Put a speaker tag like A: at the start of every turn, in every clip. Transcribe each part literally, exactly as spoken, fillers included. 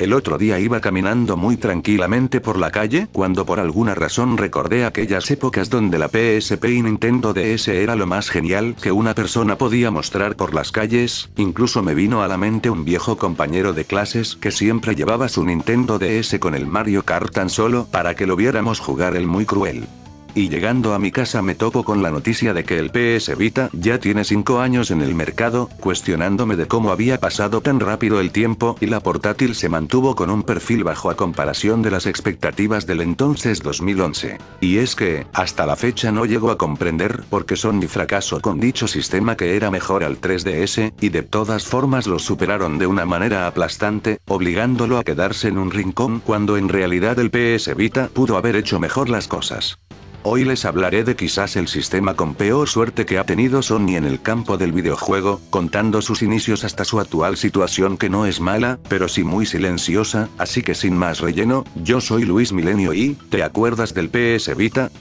A: El otro día iba caminando muy tranquilamente por la calle cuando por alguna razón recordé aquellas épocas donde la P S P y Nintendo D S era lo más genial que una persona podía mostrar por las calles. Incluso me vino a la mente un viejo compañero de clases que siempre llevaba su Nintendo D S con el Mario Kart tan solo para que lo viéramos jugar el muy cruel. Y llegando a mi casa me topo con la noticia de que el P S Vita ya tiene cinco años en el mercado, cuestionándome de cómo había pasado tan rápido el tiempo y la portátil se mantuvo con un perfil bajo a comparación de las expectativas del entonces dos mil once. Y es que, hasta la fecha no llego a comprender por qué Sony fracasó con dicho sistema que era mejor al tres D S, y de todas formas lo superaron de una manera aplastante, obligándolo a quedarse en un rincón cuando en realidad el P S Vita pudo haber hecho mejor las cosas. Hoy les hablaré de quizás el sistema con peor suerte que ha tenido Sony en el campo del videojuego, contando sus inicios hasta su actual situación que no es mala, pero sí muy silenciosa, así que sin más relleno, yo soy Luis Milenio y, ¿te acuerdas del P S Vita?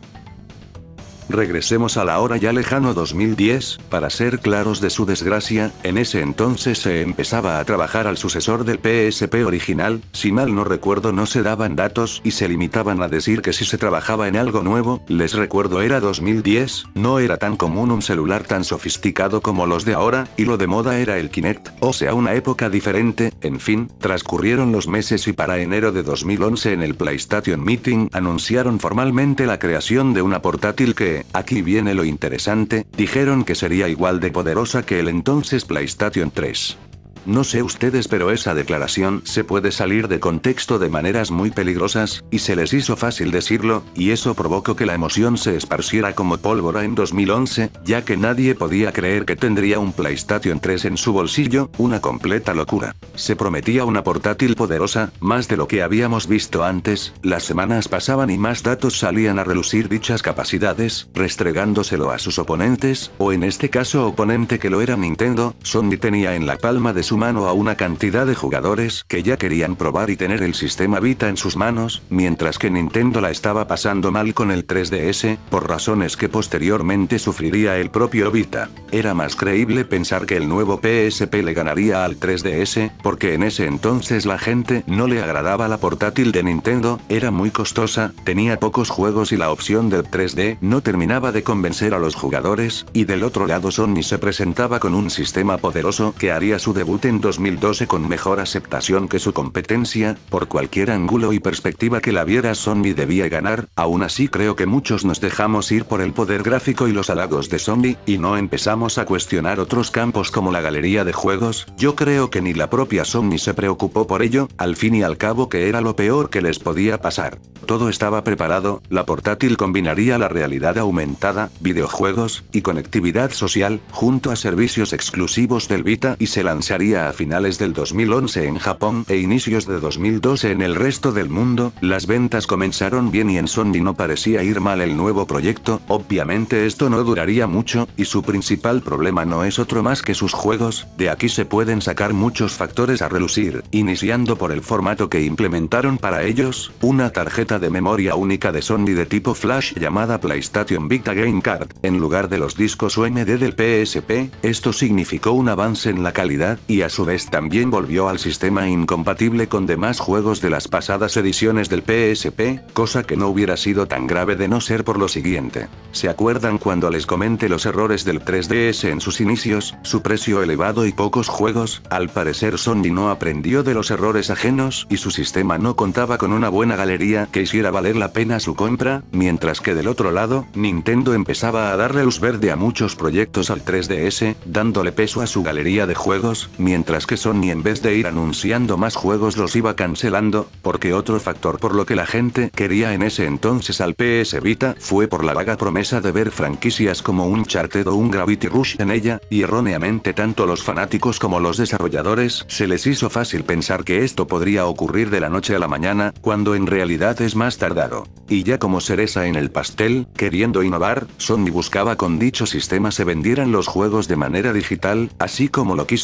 A: Regresemos a la hora ya lejano dos mil diez, para ser claros de su desgracia, en ese entonces se empezaba a trabajar al sucesor del P S P original, si mal no recuerdo no se daban datos y se limitaban a decir que si se trabajaba en algo nuevo, les recuerdo era dos mil diez, no era tan común un celular tan sofisticado como los de ahora, y lo de moda era el Kinect, o sea una época diferente, en fin, transcurrieron los meses y para enero de dos mil once en el PlayStation Meeting anunciaron formalmente la creación de una portátil que, aquí viene lo interesante, dijeron que sería igual de poderosa que el entonces PlayStation tres. No sé ustedes pero esa declaración se puede salir de contexto de maneras muy peligrosas, y se les hizo fácil decirlo, y eso provocó que la emoción se esparciera como pólvora en dos mil once, ya que nadie podía creer que tendría un PlayStation tres en su bolsillo, una completa locura. Se prometía una portátil poderosa, más de lo que habíamos visto antes, las semanas pasaban y más datos salían a relucir dichas capacidades, restregándoselo a sus oponentes, o en este caso oponente que lo era Nintendo. Sony tenía en la palma de su mano a una cantidad de jugadores que ya querían probar y tener el sistema Vita en sus manos, mientras que Nintendo la estaba pasando mal con el tres D S, por razones que posteriormente sufriría el propio Vita. Era más creíble pensar que el nuevo P S P le ganaría al tres D S, porque en ese entonces la gente no le agradaba la portátil de Nintendo, era muy costosa, tenía pocos juegos y la opción del tres D no terminaba de convencer a los jugadores, y del otro lado Sony se presentaba con un sistema poderoso que haría su debut en dos mil doce con mejor aceptación que su competencia, por cualquier ángulo y perspectiva que la viera Sony debía ganar. Aún así creo que muchos nos dejamos ir por el poder gráfico y los halagos de Sony, y no empezamos a cuestionar otros campos como la galería de juegos. Yo creo que ni la propia Sony se preocupó por ello, al fin y al cabo que era lo peor que les podía pasar. Todo estaba preparado, la portátil combinaría la realidad aumentada, videojuegos, y conectividad social, junto a servicios exclusivos del Vita y se lanzaría a finales del dos mil once en Japón e inicios de dos mil doce en el resto del mundo. Las ventas comenzaron bien y en Sony no parecía ir mal el nuevo proyecto. Obviamente esto no duraría mucho, y su principal problema no es otro más que sus juegos. De aquí se pueden sacar muchos factores a relucir, iniciando por el formato que implementaron para ellos, una tarjeta de memoria única de Sony de tipo flash llamada PlayStation Vita Game Card, en lugar de los discos U M D del P S P. Esto significó un avance en la calidad, y a su vez también volvió al sistema incompatible con demás juegos de las pasadas ediciones del P S P, cosa que no hubiera sido tan grave de no ser por lo siguiente. ¿Se acuerdan cuando les comenté los errores del tres D S en sus inicios, su precio elevado y pocos juegos? Al parecer Sony no aprendió de los errores ajenos y su sistema no contaba con una buena galería que hiciera valer la pena su compra, mientras que del otro lado, Nintendo empezaba a darle luz verde a muchos proyectos al tres D S, dándole peso a su galería de juegos, mientras que Sony en vez de ir anunciando más juegos los iba cancelando, porque otro factor por lo que la gente quería en ese entonces al P S Vita fue por la vaga promesa de ver franquicias como Uncharted o un Gravity Rush en ella, y erróneamente tanto los fanáticos como los desarrolladores se les hizo fácil pensar que esto podría ocurrir de la noche a la mañana, cuando en realidad es más tardado. Y ya como cereza en el pastel, queriendo innovar, Sony buscaba con dicho sistema se vendieran los juegos de manera digital, así como lo quiso hacer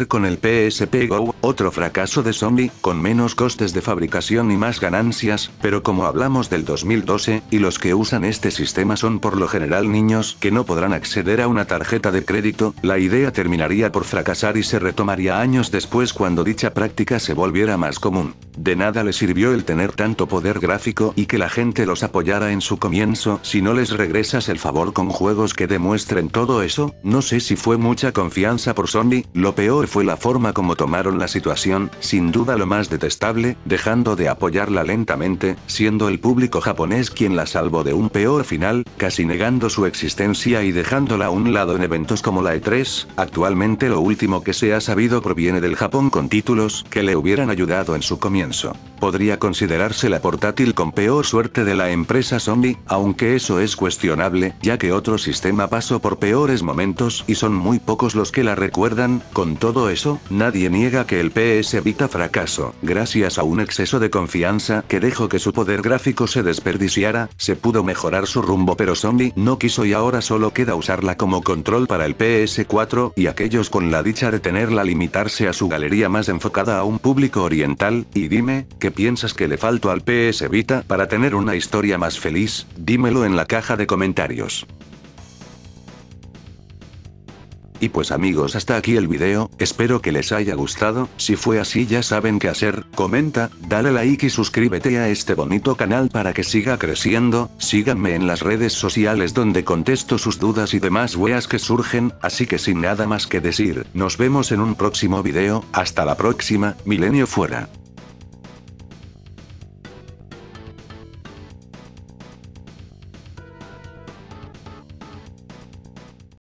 A: con el P S P Go, otro fracaso de Sony, con menos costes de fabricación y más ganancias, pero como hablamos del dos mil doce, y los que usan este sistema son por lo general niños que no podrán acceder a una tarjeta de crédito, la idea terminaría por fracasar y se retomaría años después cuando dicha práctica se volviera más común. De nada le sirvió el tener tanto poder gráfico y que la gente los apoyara en su comienzo si no les regresas el favor con juegos que demuestren todo eso. No sé si fue mucha confianza por Sony, lo peor fue la forma como tomaron la situación, sin duda lo más detestable, dejando de apoyarla lentamente, siendo el público japonés quien la salvó de un peor final, casi negando su existencia y dejándola a un lado en eventos como la E tres. Actualmente lo último que se ha sabido proviene del Japón con títulos que le hubieran ayudado en su comienzo. Podría considerarse la portátil con peor suerte de la empresa Sony, aunque eso es cuestionable, ya que otro sistema pasó por peores momentos y son muy pocos los que la recuerdan. Con todo eso, nadie niega que el P S Vita fracasó. Gracias a un exceso de confianza que dejó que su poder gráfico se desperdiciara, se pudo mejorar su rumbo, pero Sony no quiso y ahora solo queda usarla como control para el P S cuatro, y aquellos con la dicha de tenerla limitarse a su galería más enfocada a un público oriental. Y dime, ¿qué piensas que le faltó al P S Vita para tener una historia más feliz? Dímelo en la caja de comentarios. Y pues amigos, hasta aquí el video, espero que les haya gustado. Si fue así ya saben qué hacer, comenta, dale like y suscríbete a este bonito canal para que siga creciendo. Síganme en las redes sociales donde contesto sus dudas y demás weas que surgen, así que sin nada más que decir, nos vemos en un próximo video. Hasta la próxima, Milenio fuera.